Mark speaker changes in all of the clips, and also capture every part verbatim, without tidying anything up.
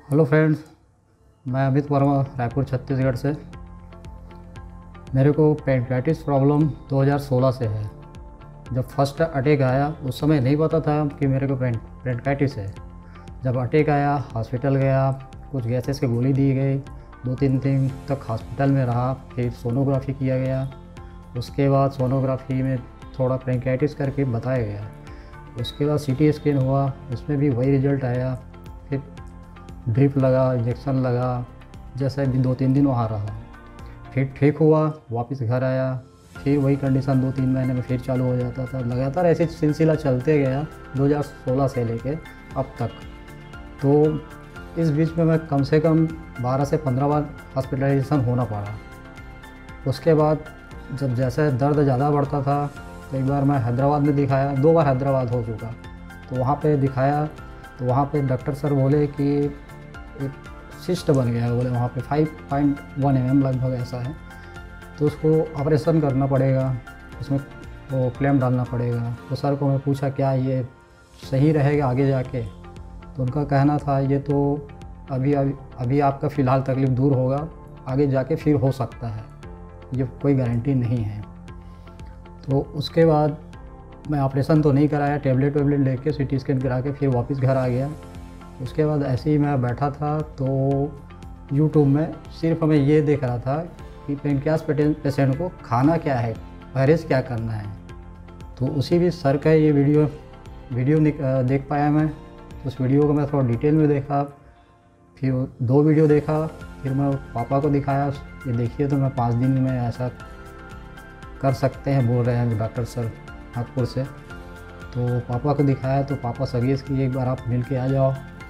Speaker 1: Hello friends, मैं अमित वर्मा रायपुर छत्तीसगढ़ से। मेरे को पेनक्राइटिस प्रॉब्लम दो हज़ार सोलह से है। जब फर्स्ट अटैक आया उस समय नहीं पता था कि मेरे को पेनक्राइटिस है। जब अटैक आया हॉस्पिटल गया, कुछ गैसेस की गोली दी गई, दो तीन दिन तक हॉस्पिटल में रहा। फिर सोनोग्राफी किया गया। उसके बाद सोनोग्राफी में थोड़ा पेनक्राइटिस करके बताया गया। उसके बाद सीटी स्कैन हुआ, उसमें भी वही रिजल्ट आया। फिर ड्रिप लगा, इंजेक्शन लगा, जैसे भी दो तीन दिन वहाँ रहा। फिर ठीक हुआ, वापस घर आया। फिर वही कंडीशन दो तीन महीने में फिर चालू हो जाता था। लगातार ऐसे सिलसिला चलते गया दो हज़ार सोलह से लेके अब तक। तो इस बीच में मैं कम से कम बारह से पंद्रह बार हॉस्पिटलाइजेशन होना पड़ा। उसके बाद जब जैसे दर्द ज़्यादा बढ़ता था तो एक बार मैं हैदराबाद में दिखाया, दो बार हैदराबाद हो चुका। तो वहाँ पे दिखाया तो वहाँ पे डॉक्टर सर बोले कि एक सिस्ट बन गया है। बोले वहाँ पे five point one M M लगभग ऐसा है, तो उसको ऑपरेशन करना पड़ेगा, उसमें वो क्लैम्प डालना पड़ेगा। तो सर को मैं पूछा क्या ये सही रहेगा आगे जाके? तो उनका कहना था ये तो अभी अभी अभी आपका फ़िलहाल तकलीफ़ दूर होगा, आगे जाके फिर हो सकता है, ये कोई गारंटी नहीं है। तो उसके बाद मैं ऑपरेशन तो नहीं कराया, टेबलेट वेबलेट लेके सीटी स्कैन करा के फिर वापस घर आ गया। उसके बाद ऐसे ही मैं बैठा था तो यूट्यूब में सिर्फ मैं ये देख रहा था कि पेनक्रियास पेशेंट को खाना क्या है, परहेज़ क्या करना है। तो उसी भी सर का ये वीडियो वीडियो देख पाया मैं। उस वीडियो को मैं थोड़ा डिटेल में देखा, फिर दो वीडियो देखा, फिर मैं पापा को दिखाया, ये देखिए तो मैं पाँच दिन में ऐसा कर सकते हैं बोल रहे हैं डॉक्टर सर नागपुर से। तो पापा को दिखाया तो पापा सजेस्ट किए एक बार आप मिल के आ जाओ।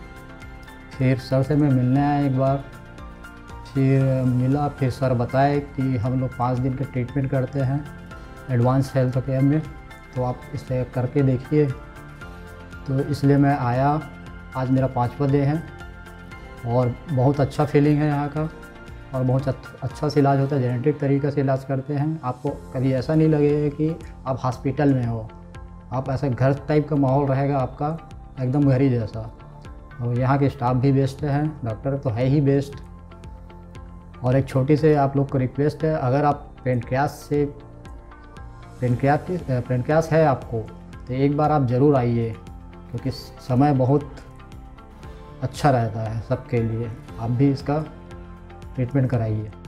Speaker 1: फिर सर से मैं मिलने आया एक बार, फिर मिला। फिर सर बताए कि हम लोग पाँच दिन का ट्रीटमेंट करते हैं एडवांस हेल्थ केयर में, तो आप इसे करके देखिए। तो इसलिए मैं आया। आज मेरा पाँचवा डे है और बहुत अच्छा फीलिंग है यहाँ का, और बहुत अच्छा से इलाज होता है। जेनेटिक तरीक़े से इलाज करते हैं। आपको कभी ऐसा नहीं लगेगा कि आप हॉस्पिटल में हो, आप ऐसा घर टाइप का माहौल रहेगा आपका, एकदम घर ही जैसा। और यहाँ के स्टाफ भी बेस्ट हैं, डॉक्टर तो है ही बेस्ट। और एक छोटी से आप लोग को रिक्वेस्ट है, अगर आप पेनक्रियास से पेनक्रियास पेनक्रियास है आपको तो एक बार आप ज़रूर आइए, क्योंकि समय बहुत अच्छा रहता है सबके लिए। आप भी इसका ट्रीटमेंट कराइए।